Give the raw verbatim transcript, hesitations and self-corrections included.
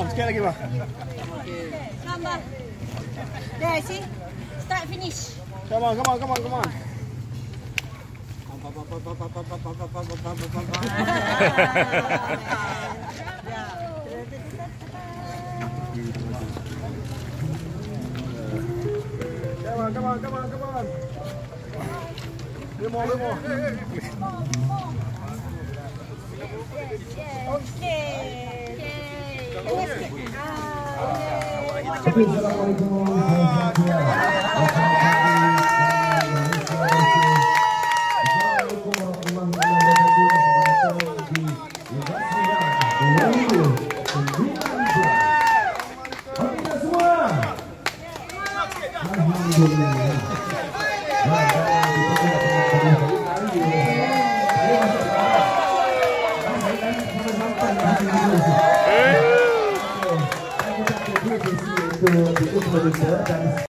Come on, sekali lagi, bah. Come on. There, see? Start, finish. Come on, come on, come on, come on. Come on, come on, come on, come on. Little more, little more. Okay. Untuk produser dan